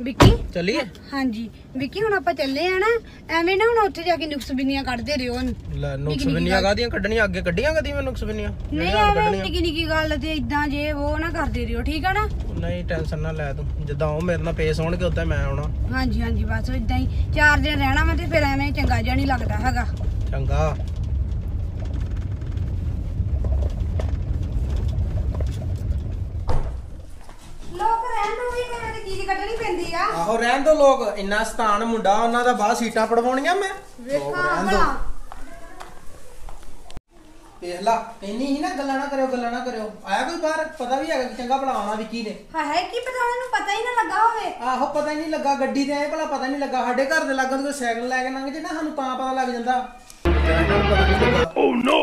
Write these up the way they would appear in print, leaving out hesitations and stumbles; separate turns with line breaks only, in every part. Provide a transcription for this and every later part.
विक्की
चलिए।
हाँ जी विक्की हुण आपां चले आ ना एवें ना हुण उत्थे जाके नुक्स बिन्नियां कड्डदे रहियो
नुक्स बिन्नियां कादियां कड्डणियां अगे कड्डियां कदी मैं नुक्स बिन्नियां
नहीं आवे निक्की निक्की गल ते इदां जे वो ना करदे रहियो ठीक है ना
नहीं टेंशन ना ले तू जिद्दां ओ मेरे नाल पेश होणगे उद्दां मैं आउणा
हाँ जी बस इदां ही 4 दिन रहना मैं ते फिर एवें चंगा जिहा नहीं लगदा हैगा
चंगा
लोक रहन दो भी कने चीज कड्डणी पैंदी आ
आहो रहन दो लोग इन्ना सतान मुंडा ਉਹਨਾਂ ਦਾ ਬਾਹਰ ਸੀਟਾਂ ਪੜਵਾਉਣੀਆਂ ਮੈਂ
ਵੇਖਾਂ
ਰਹਿਣ ਦੋ ਦੇਖ ਲਾ ਇੰਨੀ ਹੀ ਨਾ ਗੱਲਾਂ ਨਾ ਕਰਿਓ ਆਇਆ ਕੋਈ ਬਾਹਰ ਪਤਾ ਵੀ ਹੈਗਾ ਕਿ ਚੰਗਾ ਭਲਾ ਆਉਣਾ ਵਿੱਕੀ ਨੇ
ਹਾਏ ਕੀ ਪਤਾ ਉਹਨੂੰ ਪਤਾ ਹੀ ਨਾ ਲੱਗਾ ਹੋਵੇ
ਆਹੋ ਪਤਾ ਹੀ ਨਹੀਂ ਲੱਗਾ ਗੱਡੀ ਤੇ ਆਏ ਭਲਾ ਪਤਾ ਨਹੀਂ ਲੱਗਾ ਸਾਡੇ ਘਰ ਦੇ ਲਾਗੋਂ ਕੋਈ ਸਾਈਕਲ ਲੈ ਕੇ ਲੰਘ ਜੇ ਨਾ ਸਾਨੂੰ ਤਾਂ ਪਤਾ ਲੱਗ ਜਾਂਦਾ ਓ ਨੋ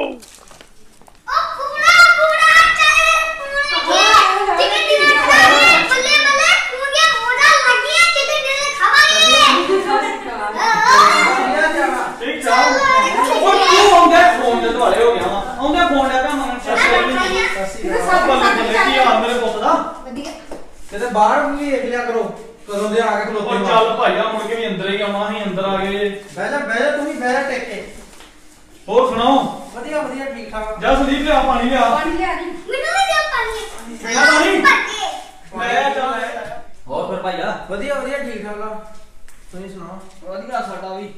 बाहर भी देख लिया करो कदों दे आ के खलोते
चल भाईया मुड़ के भी अंदर ही आना ही अंदर आ गए
बह जा तू भी बह जा टेके
और सुनाओ
बढ़िया बढ़िया ठीक ठाक
जा संदीप ले आ पानी ले आ
मेनू भी दे पानी
पीना पानी ले चल ले
और फिर भाईया
बढ़िया बढ़िया ठीक ठाक आ तुम सुनाओ
बढ़िया साडा भी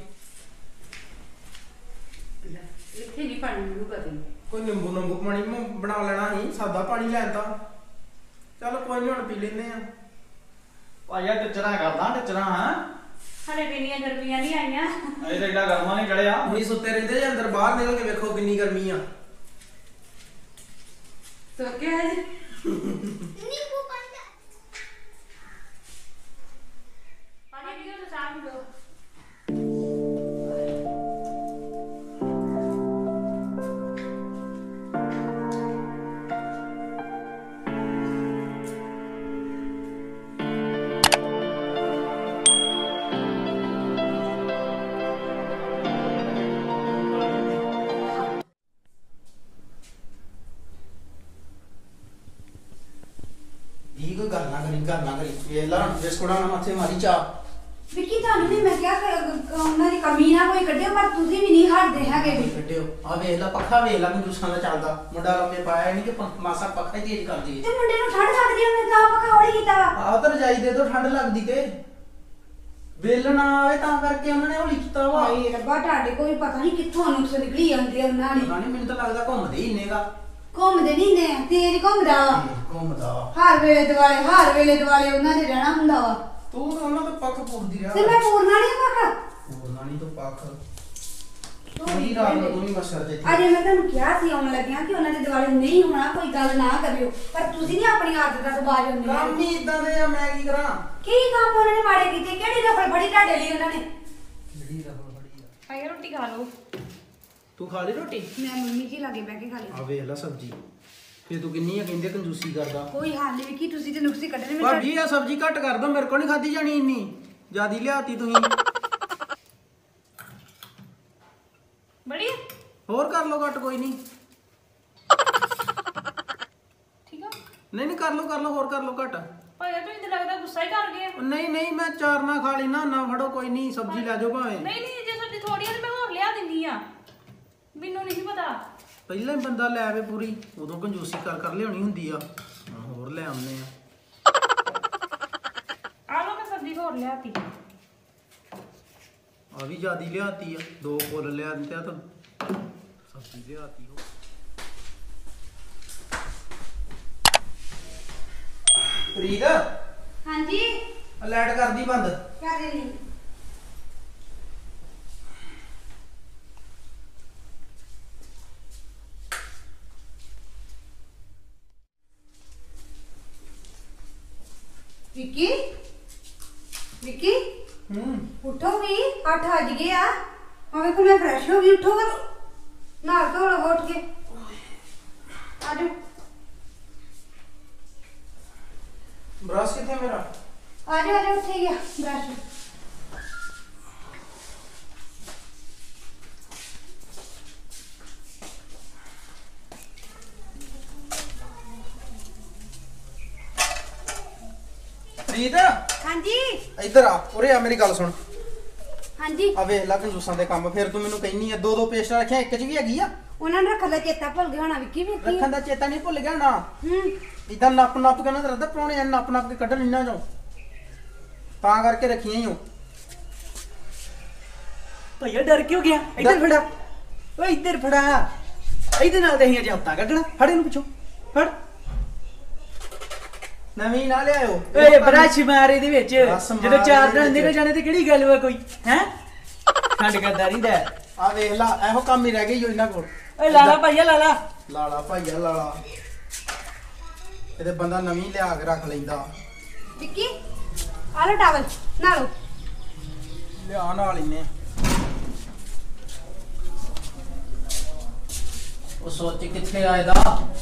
ਇੱਥੇ ਨਹੀਂ ਪਾਣੀ ਨੂੰ ਕਦੇ
कोई नींबू पानी बना लेना ही सादा पानी लैन ता चल कोई नहीं हुण पी लेने आ
भाईया टचरा करदा टचरा हां
ਹਲੇ ਪੀਣੀਆਂ ਗਰਮੀਆਂ ਨਹੀਂ ਆਈਆਂ
अजे तो एडा गर्मा नहीं चढ़िया
हुणी सुत्ते रहिंदे जे अंदर बाहर निकल के वेखो किन्नी गर्मी आ
तो क्या है
नींबू पानी
पानी पियो तो साफ लो
कोई गल ना करी ये ला बिस्कुटा ना माथे मारी चा
विक्की ਤੁਹਾਨੂੰ ਵੀ ਮੈਂ ਕਿਹਾ ਉਹਨਾਂ ਦੀ ਕਮੀ ਨਾ ਕੋਈ ਕੱਢਿਓ ਪਰ ਤੁਸੀਂ ਵੀ ਨਹੀਂ ਹਟਦੇ ਹੈਗੇ ਵੀ
ਕੱਢਿਓ ਆ ਵੇਖ ਲੈ ਪੱਖਾ ਵੇਖ ਲੈ ਕੰਜੂਸਾਂ ਦਾ ਚੱਲਦਾ ਮੁੰਡਾ ਲੰਮੇ ਪਾਇਆ ਨਹੀਂ ਕਿ ਮਾਸਾ ਪੱਖਾ ਹੀ ਤੇਜ਼ ਕਰਦੀ
ਤੇ ਮੁੰਡੇ ਨੂੰ ਠੰਡ ਲੱਗਦੀ ਉਹਨੇ ਤਾਂ ਪੱਖਾ ਹੌਲੀ ਕੀਤਾ ਵਾ
ਆ ਤਾਂ ਰਜਾਈ ਦੇ ਤੋਂ ਠੰਡ ਲੱਗਦੀ ਤੇ ਵੇਲਣਾ ਆਵੇ ਤਾਂ ਕਰਕੇ ਉਹਨਾਂ ਨੇ ਹੌਲੀ ਕੀਤਾ ਵਾ
ਹਾਏ ਰੱਬਾ ਤੁਹਾਡੇ ਕੋਈ ਪਤਾ ਨਹੀਂ ਕਿੱਥੋਂ ਨੁਕਸ ਨਿਕਲੀ ਜਾਂਦੇ ਉਹਨਾਂ ਨੇ
ਨਹੀਂ ਮੈਨੂੰ ਤਾਂ ਲੱਗਦਾ ਘੁੰਮਦੇ ਹੀ ਨੇਗਾ
ਘੁੰਮਦੇ ਨਹੀਂ ਨੇ ਤੇਜ਼ ਘੁੰਮਦਾ ਵਾ
ਘੁੰਮਦਾ
ਹਰ ਵੇਲੇ ਦੁਆਲੇ ਉਹਨਾਂ ਦੇ ਰਹਿਣਾ ਹੁੰਦਾ ਵਾ
ਤੂੰ ਤਾਂ ਉਹਨਾਂ ਤੋਂ ਪੱਖ ਪੂਰਦੀ ਰਿਹਾ
ਤੇ ਮੈਂ ਪੂਰਨਾ ਨਹੀਂ ਪੱਕ
ਪੂਰਨਾ ਨਹੀਂ ਤੂੰ ਪੱਖ ਤੂੰ ਰਾਤ ਨੂੰ ਤੂੰ ਵੀ ਮਸਰ ਦੇ
ਅਜੇ ਮੈਂ ਤੁਹਾਨੂੰ ਕਿਹਾ ਸੀ ਆਉਣ ਲੱਗਿਆ ਕਿ ਉਹਨਾਂ ਦੇ ਦੁਆਲੇ ਨਹੀਂ ਹੋਣਾ ਕੋਈ ਗੱਲ ਨਾ ਕਰਿਓ ਪਰ ਤੁਸੀਂ ਨਹੀਂ ਆਪਣੀ ਆਦਤ ਤੋਂ ਬਾਜ ਹੁੰਦੇ
ਕੰਮ ਹੀ ਇਦਾਂ ਦੇ ਆ ਮੈਂ ਕੀ ਕਰਾਂ
ਕੀ ਕੰਮ ਉਹਨਾਂ ਨੇ ਮਾੜੇ ਕੀਤੇ ਕਿਹੜੀ ਰਫਲ ਫੜੀ ਤੁਹਾਡੇ ਲਈ ਉਹਨਾਂ ਨੇ
ਜਿਹੜੀ ਰਫਲ ਫੜੀ ਆ
ਆਇਆ ਰੋਟੀ ਖਾ ਲਓ
ਤੂੰ ਖਾ ਲਈ ਰੋਟੀ
ਮੈਂ ਮੰਮੀ ਜੀ ਲਾਗੇ ਬਹਿ ਕੇ ਖਾ ਲਈ
ਆ ਵੇਖ ਲੈ ਸਬਜ਼ੀ ਫੇ ਤੂੰ ਕਿੰਨੀ ਆ ਕਹਿੰਦੇ ਕੰਜੂਸੀ ਕਰਦਾ
ਕੋਈ ਹਾਲ ਨਹੀਂ ਕਿ ਤੁਸੀਂ ਤੇ ਨੁਕਸੇ ਕੱਢਣੇ ਮੈਂ
ਭਾਜੀ ਆ ਸਬਜ਼ੀ ਘੱਟ ਕਰ ਦੋ ਮੇਰੇ ਕੋਲ ਨਹੀਂ ਖਾਦੀ ਜਾਣੀ ਇੰਨੀ ਜਿਆਦੀ ਲਿਆਤੀ ਤੁਸੀਂ
ਬੜੀ
ਹੋਰ ਕਰ ਲੋ ਘੱਟ ਕੋਈ ਨਹੀਂ
ਠੀਕ ਆ
ਨਹੀਂ ਕਰ ਲੋ ਹੋਰ ਕਰ ਲੋ ਘੱਟ
ਭਾਇਆ ਤੂੰ ਇੰਜ ਲੱਗਦਾ ਗੁੱਸਾ ਹੀ ਕਰ ਗਏ
ਨਹੀਂ ਮੈਂ ਚਾਰ ਨਾ ਖਾ ਲਈ ਨਾ ਫੜੋ ਕੋਈ ਨਹੀਂ ਸਬਜ਼ੀ ਲੈ ਜਾਓ ਭਾਵੇਂ
ਨਹੀਂ ਜੇ ਸਬਜ਼ੀ ਥੋੜੀ ਆ ਤੇ ਮੈਂ ਹੋਰ ਲਿਆ ਦਿੰਦੀ ਆ ਮੈਨੂੰ ਨਹੀਂ ਪਤਾ
ਪਹਿਲਾਂ ਹੀ ਬੰਦਾ ਲੈ ਆਵੇ ਪੂਰੀ ਉਦੋਂ ਕੰਜੂਸੀ ਕਰ ਲਿਆਉਣੀ ਹੁੰਦੀ ਆ ਹੋਰ ਲੈ ਆਉਂਦੇ ਆ
ਆ ਲੋ ਮੈਂ ਸਬਜ਼ੀ ਹੋਰ ਲਿਆਤੀ
ਆ ਵੀ ਜਿਆਦੀ ਲਿਆਤੀ ਆ 2 ਫੁੱਲ ਲਿਆ ਦਿੱਤੇ ਆ ਤਾਂ ਸਬਜ਼ੀ ਲਿਆਤੀ ਹੋ ਪ੍ਰੀਤ
ਹਾਂਜੀ
ਲਾਈਟ ਕਰਦੀ ਬੰਦ
ਕਰ ਦੇਣੀ विक्की विक्की उठो भी 8 बज गए आ हमें को मैं फ्रेश हो गई उठो कर ना तो उठ के आ जाओ
ब्रश किथे मेरा
आ जाओ उठ गया ब्रश
ਪ੍ਰੀਤ
ਹਾਂਜੀ
ਇੱਧਰ ਆ ਉਰੇ ਆ ਮੇਰੀ ਗੱਲ ਸੁਣ
ਹਾਂਜੀ
ਆ ਵੇਖ ਲੈ ਕੰਜੂਸਾਂ ਦੇ ਕੰਮ ਫਿਰ ਤੂੰ ਮੈਨੂੰ ਕਹਿਨੀ ਆ ਦੋ ਪੇਸਟਾਂ ਰੱਖਿਆ ਇੱਕ 'ਚ ਵੀ ਹੈਗੀ ਆ
ਉਹਨਾਂ ਨੂੰ ਰੱਖਣ ਦਾ ਚੇਤਾ ਭੁੱਲ ਗਿਆ ਹੋਣਾ ਵਿੱਕੀ ਵੀ
ਰੱਖਣ ਦਾ ਚੇਤਾ ਨਹੀਂ ਭੁੱਲ ਗਿਆ ਨਾ
ਹੂੰ
ਇਦਾਂ ਨੱਪ ਕੇ ਨਾ ਰੱਦਾ ਪਾਉਣੇ ਨੱਪ ਕੇ ਕੱਢਣ ਇਹਨਾਂ ਚੋਂ ਤਾਂ ਕਰਕੇ ਰੱਖੀਆਂ ਹੀ ਹੋ
ਭਈਆ ਡਰ ਕਿਉਂ ਗਿਆ ਇੱਧਰ ਫੜਾ ਓਏ ਇੱਧਰ ਫੜਾ ਇਹਦੇ ਨਾਲ ਤੇ ਅਸੀਂ ਅਜੇ ਹੱਤਾ ਕੱਢਣਾ ਫੜ ਇਹਨੂੰ ਪਿੱਛੋਂ ਫੜ
ਨਵੀਂ ਨਾ ਲਿਆਇਓ
ਓਏ ਬਰਸ਼ ਮਾਰ ਇਹਦੇ ਵਿੱਚ
ਬਰਸ਼ ਮਾਰ
ਜਦੋਂ ਚਾਰ
ਇਹਦੇ
ਦਿਨ
ਵਿੱਚ।
ਨਿਕਲ ਜਾਣੇ ਤੇ ਕਿਹੜੀ ਗੱਲ ਵਾ ਕੋਈ ਹੈ ਖੰਡ ਕਰਦਾਰੀ ਦਾ
ਆ ਵੇਖ ਲਾ ਇਹੋ ਕੰਮ ਹੀ ਰਹਿ ਗਈ ਜੋ ਇਹਨਾਂ ਕੋਲ
ਓਏ ਲਾਲਾ ਭਈਆ ਲਾਲਾ
ਲਾਲਾ ਭਾਈਆ ਲਾਲਾ ਇਹਦੇ ਬੰਦਾ ਨਵੀਂ ਲਿਆ ਕੇ ਰੱਖ ਲੈਂਦਾ
ਵਿੱਕੀ ਆ ਲੋ ਟਾਵਲ ਨਾ ਲੋ
ਲਿਆ ਨਾਲ ਇਹਨੇ
ਉਹ ਸੋਚ ਕਿੱਥੇ ਆਇਦਾ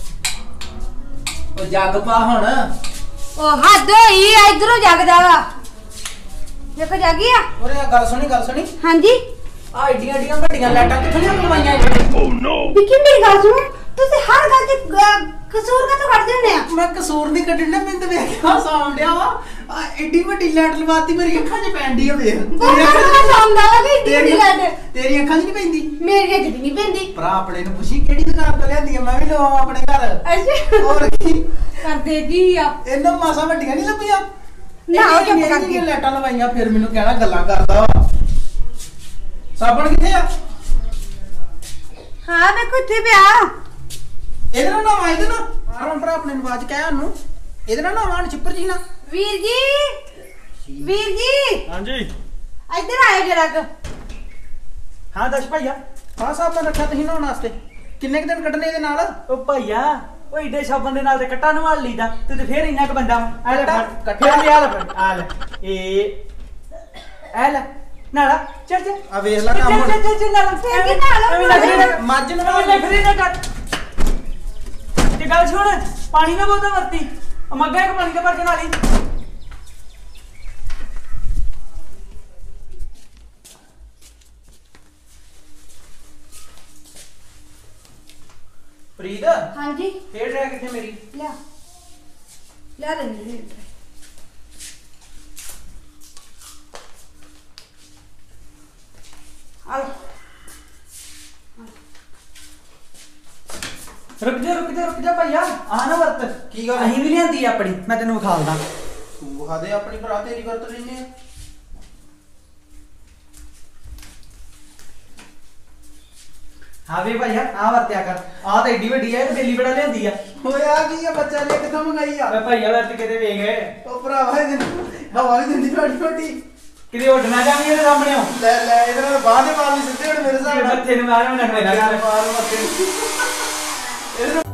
ਉਹ ਜੱਗ ਪਾ ਹੁਣ
ਉਹ ਹੱਦ ਹੋਈ ਇਧਰੋਂ ਜਗਦਾ ਵਾ ਦੇਖੋ ਜਾਗੀ ਆ
ਉਰੇ ਆ ਗੱਲ ਸੁਣੀ
ਹਾਂਜੀ
ਆ ਏਡੀਆਂ ਏਡੀਆਂ ਵੱਡੀਆਂ ਲਾਈਟਾਂ ਕਿੱਥੋਂ ਦੀਆਂ ਬਣਵਾਈਆਂ
ਵਿੱਕੀ ਮੇਰੀ ਗੱਲ ਸੁਣੋ ਤੁਸੀਂ ਹਰ ਗੱਲ ਤੇ ਕਸੂਰ ਕਾ ਤੋਂ ਕੱਢਦੇ ਹੁੰਦੇ ਆ
ਮੈਂ ਕਸੂਰ ਨਹੀਂ ਕੱਢਣਾ ਮੈਨੂੰ ਤਾਂ ਵੇਖ ਕੇ ਹਾਸਾ ਆਉਂਦਿਆ ਵਾ ਆ ਏਡੀ ਵੱਡੀ ਲਾਈਟ ਲਵਾਤੀ ਮੇਰੀ ਅੱਖਾਂ 'ਚ ਪੈਂਦੀ ਆ ਵੇਖ
ਆਉਂਦਾ ਵਾ ਕਿ ਏਡੀ ਲਾਈਟ
ਤੇਰੀ ਅੱਖਾਂ 'ਚ ਨਹੀਂ ਪੈਂਦੀ
ਮੇਰੀ ਅੱਜ ਨਹੀਂ ਪੈਂਦੀ
ਭਰਾ ਆਪਣੇ ਨੂੰ ਪੁੱਛੀ ਕਿਹੜੀ ਦੁਕਾਨ ਤੋਂ ਲਿਆਂਦੀ ਆ ਮੈਂ ਵੀ ਲਵਾਵਾਂ ਆਪਣੇ ਘਰ
ਅੱਛਾ
ਹੋਰ ਕੀ
ਕਰਦੇ ਕੀ ਆ
ਇਹਨਾਂ ਮਾਸਾ ਵੱਡੀਆਂ ਨਹੀਂ ਲੱਭੀਆਂ
ਨਾ ਉਹ ਚੁੱਪ
ਇੰਨੀਆਂ
ਕਰਕੇ
ਲਾਈਟਾਂ ਲਵਾਈਆਂ ਫਿਰ ਮੈਨੂੰ ਕਹਿਣਾ ਗੱਲਾਂ ਕਰਦਾ ਵਾ ਸਾਬਣ ਕਿੱਥੇ ਆ
ਹਾਂ ਵੇਖੋ ਇੱਥੇ ਪਿਆ
ਇਹਦੇ ਨਾਲ ਨਹਾਵਾਂ ਇਹਦੇ ਨਾਲ ਆਰਾਮ ਭਰਾ ਆਪਣੇ ਨੂੰ ਆਵਾਜ਼ ਕਹਿ ਉਹਨੂੰ ਇਹਦੇ ਨਾਲ ਨਹਾਵਾਂ ਚਿੱਪਰ ਜੀ ਨਾ
ਵੀਰ ਜੀ
ਹਾਂਜੀ
ਇੱਧਰ ਆਇਓ ਜਰਾ ਕੁ
ਹਾਂ ਦੱਸ ਭਈਆ
ਹਾਂ ਸਾਬਣ ਰੱਖਿਆ ਤੁਸੀਂ ਨਹਾਉਣ ਵਾਸਤੇ ਕਿੰਨੇ ਕੁ ਦਿਨ ਕੱਢਣੇ ਇਹਦੇ ਨਾਲ
ਉਹ ਭਈਆ ਉਹ ਏਡੇ ਸਾਬਣ ਦੇ ਨਾਲ ਤੇ ਕੱਟਾ ਨਵਾਲ ਲਈਦਾ ਤੇ ਫਿਰ ਇੰਨਾ ਕੁ ਬੰਦਾ ਆ ਲੈ ਫੜ
ਕੱਟਾ?
ਫਿਰ ਆ ਲੈ ਫੜ ਆ ਲੈ ਇਹ ਆ ਲੈ ਨਾਲਾ ਚੱਲ ਚੱਲ
ਆ ਵੇਖ ਲੈ ਕੰਮ ਹੁਣ
ਚੱਲ ਨਾਲਾ
ਫਿਰ ਕੀ ਨਾਲਾ
ਐਵੇਂ ਲੱਗ ਰਿਹਾ
ਮੱਝ ਨੂੰ
ਐਵੇਂ ਲੱਗ ਰਿਹਾ ਨਾ ਕੱਟ ਤੇ ਗੱਲ ਸੁਣ ਪਾਣੀ ਨਾ ਬੋਲਦਾ ਵਰਤੀ ਉਹ ਮੱਗਾ ਇੱਕ ਪਾਣੀ ਦਾ ਭਰ ਕੇ ਨਾਲੀ
ਪ੍ਰੀਤ
ਹਾਂਜੀ
ਫੇਰ ਰਹਿ ਕਿੱਥੇ ਮੇਰੀ
ਲਿਆ ਲੈਂਦੀ ਆ
ਰੁਕ ਜਾ ਭਈਆ ਆ ਨਾ ਵਰਤ
ਕੀ ਗੱਲ?
ਅਸੀਂ ਵੀ ਲਿਆਂਦੀ ਆ ਆਪਣੀ ਮੈਂ ਤੈਨੂੰ ਵਿਖਾਲਦਾ
ਤੂੰ ਵਿਖਾ ਦੇ ਆਪਣੀ ਭਰਾ ਤੇਰੀ ਵਰਤ ਲੈਨੇ ਆ
ਹਾਂ ਵੀ ਭਈਆ ਆ ਵਰਤਿਆ ਕਰ ਆ ਤਾਂ ਏਡੀ ਵੱਡੀ ਆ ਇਹ ਬੇਲੀ ਬੜਾ ਲਿਆਂਦੀ ਆ
ਹੋਇਆ ਕੀ ਆ ਬੱਚਾ ਨੇ ਕਿੱਥੋਂ ਮੰਗਾਈ ਆ
ਮੈਂ ਭਈਆ ਵਰਤ ਕਿਤੇ ਵੇਖ ਗਏ
ਉਹ ਭਰਾਵਾ ਇਹਦੇ ਹਵਾ ਵੀ ਦਿੰਦੀ ਛੋਟੀ ਛੋਟੀ
ਕਿਤੇ ਉੱਡਣਾ ਜਾਵੀਂ ਇਹਦੇ ਸਾਹਮਣੇ
ਲੈ ਇਹਦੇ ਨਾਲ ਬਾਹਰ ਦੇ ਬਾਲ ਵੀ ਸਿੱਧੇ ਹੋਣ ਮੇਰੇ ਹਿਸਾਬ ਨਾਲ
ਮੱਥੇ ਨੂੰ ਮਾਰਿਆ ਮੈਂ ਨਖਰੇ ਕਰ
ਮਾਰ ਮੱਥੇ ਇਹਦੇ ਨਾਲ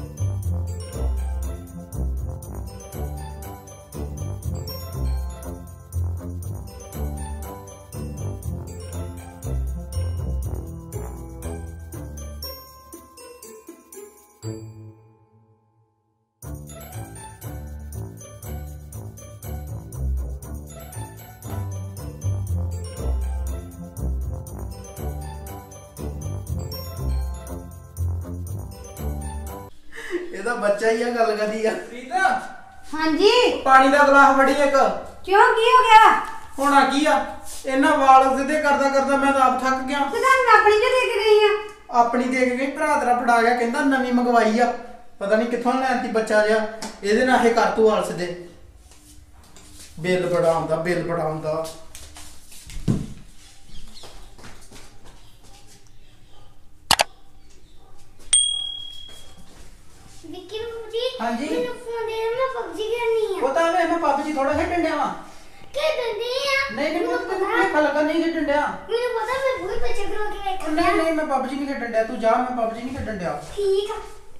ਇਹਦਾ ਬੱਚਾ ਹੀ ਆ ਗੱਲ ਕਰਦੀ ਆ ਪ੍ਰੀਤ
ਹਾਂਜੀ
ਪਾਣੀ ਦਾ ਗਲਾਸ ਫੜੀ ਇੱਕ
ਕਿਉਂ ਕੀ ਹੋ ਗਿਆ
ਹੋਣਾ ਕੀ ਆ ਇਹਨਾਂ ਵਾਲ ਸਿੱਧੇ ਕਰਦਾ ਮੈਂ ਤਾਂ ਆਪ ਥੱਕ ਗਿਆ
ਤੇ ਤੁਹਾਨੂੰ ਆਪਣੀ ਜੋ ਦੇ ਕੇ ਗਈ ਆ
ਆਪਣੀ ਦੇਖ ਕੇ ਭਰਾ ਤੇਰਾ ਫੜਾ ਗਿਆ ਕਹਿੰਦਾ ਨਵੀਂ ਮੰਗਵਾਈ ਆ ਪਤਾ ਨਹੀਂ ਕਿੱਥੋਂ ਲੈਣਤੀ ਬੱਚਾ ਜਿਹਾ ਇਹਦੇ ਨਾਲ ਇਹ ਕਰ ਤੂੰ ਵਾਲ ਸਿੱਧੇ ਬਿੱਲ ਬੜਾ ਆਉਂਦਾ
ਵਿੱਕੀ ਬਾਬੂ ਜੀ
ਹਾਂਜੀ।
ਮੈਨੂੰ ਫੋਨ ਦੇ ਦਿਓ, ਮੈਂ PUBG ਖੇਡਣੀ ਆ
ਉਹ ਤਾਂ ਮੈਂ PUBG ਥੋੜਾ ਖੇਡਣ ਡਿਆ ਵਾਂ
ਖੇਡਣੀ ਆ
ਨਹੀਂ
ਮੈਨੂੰ
ਤੈਨੂੰ
ਪਤਾ
ਭੁੱਖ ਲੱਗਾ ਨਹੀਂ ਖੇਡਣ ਡਿਆ
ਮੈਨੂੰ ਪਤਾ ਮੈਂ ਬਹੁਤ ਬੱਚੇ ਕਰੋ ਕੇ
ਉਹ
ਵੇਖਣ
ਨਹੀਂ
ਡਿਆ।
ਨਹੀਂ ਮੈਂ PUBG ਨਹੀਂ ਖੇਡਣ ਡਿਆ ਤੂੰ ਜਾ ਮੈਂ PUBG ਨਹੀਂ ਖੇਡਣ ਡਿਆ
ਠੀਕ ਆ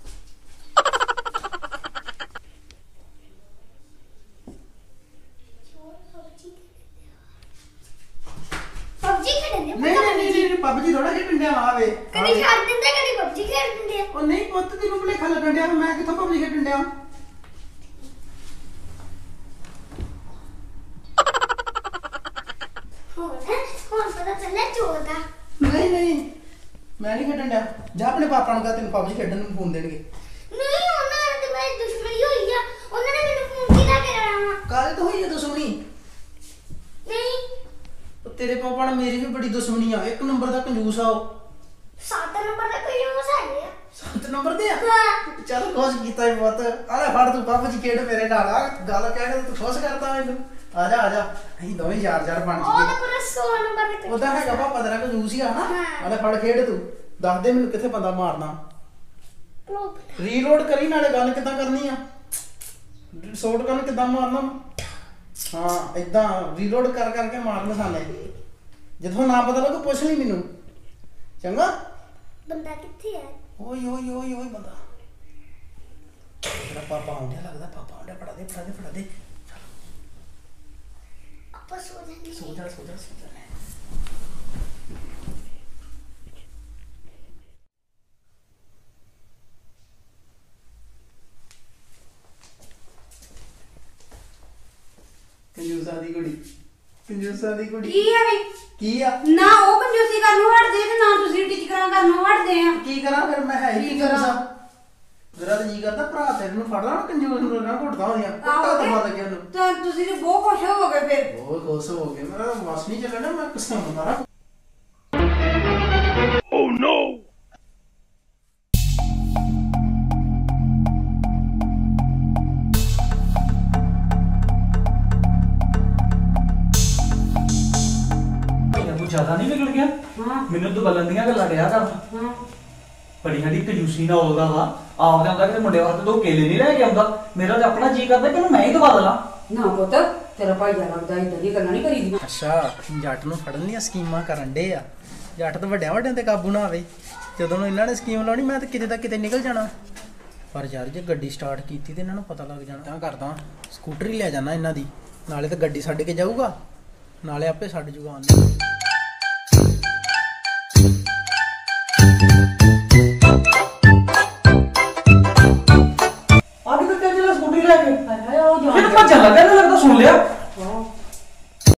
PUBG ਖੇਡਦੇ
ਨਹੀਂ PUBG ਥੋੜਾ ਖੇਡਣ ਡਿਆ ਆਵੇ
ਕਦੀ ਛੱਡ ਦਿੰਦੇ ਕਦੀ PUBG ਖੇਡ ਦਿੰਦੇ ਆ।
ਉਹ ਨਹੀਂ ਪੁੱਤ ਤੈਨੂੰ ਭੁਲੇਖਾ ਲੱਗਣ ਡਿਆ ਮੈਂ ਕਿੱਥੋਂ PUBG ਖੇਡਣ ਡਿਆ
ਹੁਣ ਪਤਾ ਚੱਲਿਆ ਚੋਰ ਦਾ।
ਨਹੀਂ ਮੈਂ ਨਹੀਂ ਖੇਡਣ ਡਿਆ ਜਾ ਆਪਣੇ ਪਾਪਾ ਨੂੰ ਕਹ ਤੈਨੂੰ PUBG ਖੇਡਣ ਨੂੰ ਫੋਨ ਦੇਣਗੇ
ਨਹੀਂ ਉਹਨਾਂ ਨਾਲ ਤੇ ਮੇਰੀ ਦੁਸ਼ਮਣੀ ਹੋਈ ਆ ਉਹਨਾਂ ਨੇ ਮੈਨੂੰ ਫੋਨ ਕਿਹਦਾ ਕਰਾਇਆ ਵਾ
ਕਾਹਦੇ ਤੋਂ ਹੋਈ ਆ ਪਾਪਾ ਨਾਲ ਮੇਰੀ ਵੀ ਬੜੀ ਦੁਸ਼ਮਣੀ ਆ, ਇੱਕ ਨੰਬਰ ਦਾ ਕੰਜੂਸ ਆ ਉਹ।
7 ਨੰਬਰ ਦਾ ਕੋਈ ਹੋ ਸਕਦਾ
7 ਨੰਬਰ ਦੇ ਆ।
ਹਾਂ
ਚੱਲ ਖੁਸ਼ ਕੀਤਾ ਹੀ ਬਹੁਤ। ਆਲੇ ਫੜ ਤੂੰ ਪਾਪਾ ਜੀ ਖੇਡ ਮੇਰੇ ਨਾਲ ਆ ਗੱਲ ਕਹਿ ਕੇ ਤੂੰ ਖੁਸ਼ ਕਰਤਾ ਮੈਨੂੰ। ਆ ਜਾ ਅਸੀਂ ਦੋਵੇਂ ਯਾਰ ਬਣ
ਉਹ ਤਾਂ
ਜੀਏ।
ਪੂਰਾ 100 ਨੰਬਰ ਦਾ
ਉਹਦਾ ਹੈਗਾ ਪਾਪਾ ਤੇਰਾ ਕੰਜੂਸ ਹੀ ਆ ਨਾ।
ਹਾਂ।
ਆਲੇ ਫੜ ਖੇਡ ਤੂੰ, ਦੱਸ ਦੇ ਮੈਨੂੰ ਕਿੱਥੇ ਬੰਦਾ ਮਾਰਨਾ।
ਕਲੋਪ
ਰੀਲੋਡ ਕਰੀ, ਨਾਲੇ ਗੱਲ ਕਿੱਦਾਂ ਕਰਨੀ ਆ, ਸ਼ਾਟ ਗਨ ਕਿੱਦਾਂ ਮਾਰਨਾ। ਹਾਂ ਇਦਾਂ ਰੀਲੋਡ ਕਰ ਕਰਕੇ ਮਾਰਨਾ ਸਾਨੇ। ਜਦੋਂ ਨਾ ਪਤਾ ਲੱਗੂ ਪੁੱਛ ਲਈ ਮੈਨੂੰ, ਚੰਗਾ।
ਬੰਦਾ ਕਿੱਥੇ ਹੈ
ਓਏ ਓਏ ਓਏ ਓਏ ਬੰਦਾ ਤੇਰਾ ਪਾਪਾ ਆਉਂਦਾ ਲੱਗਦਾ। ਪਾਪਾ ਆਉਂਦਾ, ਫੜਾ ਦੇ ਫੜਾ ਦੇ ਫੜਾ ਦੇ।
ਆਪਾਂ ਸੋ ਜਾਣੀ
ਸੋ ਜਾ ਸੋ ਜਾ ਸੋ ਜਾ। ਕੰਜੂਸਾਂ ਦੀ ਕੁੜੀ, ਕੰਜੂਸਾਂ ਦੀ ਕੁੜੀ।
ਕੀ ਆ ਵੀ
ਕੀ ਆ?
ਨਾ ਉਹ ਕੰਜੂਸੀ ਕਰਨ ਨੂੰ ਹਟਦੇ ਤੇ ਨਾ ਤੁਸੀਂ ਟਿਚਕਰਾਂ ਕਰਨ ਨੂੰ ਹਟਦੇ ਆ।
ਕੀ ਕਰਾਂ ਫਿਰ ਮੈਂ ਹੈ ਹੀ
ਕੀ
ਕੰਜੂਸ
ਕਰਾਂ?
ਆ। ਮੇਰਾ ਤਾਂ ਜੀ ਕਰਦਾ ਭਰਾ ਤੇਰੇ ਨੂੰ ਫੜ ਲਾ ਨਾ, ਕੰਜੂਸ ਨੂੰ ਨਾ ਘੁੱਟਦਾ ਹੁੰਦੀਆਂ ਕੁੱਟਾ
ਆਹੋ
ਦਵਾ ਲੱਗਿਆ ਉਹਨੂੰ।
ਤਾਂ ਤੁਸੀਂ ਤੇ ਬਹੁਤ ਖੁਸ਼ ਹੋਵੋਗੇ ਫਿਰ।
ਬਹੁਤ ਖੁਸ਼ ਹੋ ਗਏ, ਮੇਰਾ ਵਸ ਨਹੀਂ ਚੱਲਣਾ, ਮੈਂ ਕਿਸਮ ਮਾਰਾ।
ਤੂੰ ਜ਼ਿਆਦਾ ਨਹੀਂ ਵਿਗੜ ਗਿਆ?
ਹਾਂ
ਮੈਨੂੰ ਤਾਂ ਬਲਨ ਦੀਆਂ ਗੱਲਾਂ ਡਿਆ ਕਰ।
ਹਾਂ
ਬੜੀ ਸਾਡੀ ਕੰਜੂਸੀ ਨਾਲ ਬੋਲਦਾ ਵਾ। ਆਪਦੇ ਆਉਂਦਾ ਕਿ ਮੁੰਡੇ ਵਾਸਤੇ ਦੋ ਕੇਲੇ ਨਹੀਂ ਲੈ ਕੇ ਆਉਂਦਾ। ਮੇਰਾ ਤਾਂ ਆਪਣਾ ਜੀ ਕਰਦਾ ਕਿ ਇਹਨੂੰ ਮੈਂ ਹੀ ਦਵਾ ਦਲਾਂ।
ਨਾ ਪੁੱਤ ਤੇਰਾ ਭਾਈ ਜਾ ਲੱਗਦਾ ਇਦਾਂ ਦੀ ਗੱਲਾਂ ਨਹੀਂ ਕਰੀਦੀਆਂ।
ਅੱਛਾ ਜੱਟ ਨੂੰ ਫੜਨ ਦੀਆਂ ਸਕੀਮਾਂ ਕਰਨ ਡੇ ਆ। ਜੱਟ ਤਾਂ ਵੱਡਿਆਂ ਵੱਡਿਆਂ ਤੇ ਕਾਬੂ ਨਾ ਆਵੇ। ਜਦੋਂ ਨੂੰ ਇਹਨਾਂ ਨੇ ਸਕੀਮ ਲਾਉਣੀ ਮੈਂ ਤਾਂ ਕਿਤੇ ਦਾ ਕਿਤੇ ਨਿਕਲ ਜਾਣਾ। ਪਰ ਯਾਰ ਜੇ ਗੱਡੀ ਸਟਾਰਟ ਕੀਤੀ ਤੇ ਇਹਨਾਂ ਨੂੰ ਪਤਾ ਲੱਗ ਜਾਣਾ। ਤਾਂ ਕਰਦਾ ਸਕੂਟਰੀ ਲੈ ਜਾਣਾ ਇਹਨਾਂ ਦੀ, ਨਾਲੇ ਤਾਂ ਗੱਡੀ ਛੱਡ ਕੇ ਜਾਊਗਾ, ਨਾਲੇ ਆਪੇ ਛੱਡ ਜੂਗਾ ਉਹਨੇ।
ਆ ਕਿਤੇ ਚੱਲ ਸਕੂਟਰੀ ਲੈ ਕੇ
ਹਾਏ ਹਾਏ ਉਹ
ਫਿਰ ਭੱਜਣ ਲੱਗਾ, ਇਹਨੂੰ ਲੱਗਦਾ ਸੁਣ ਲਿਆ।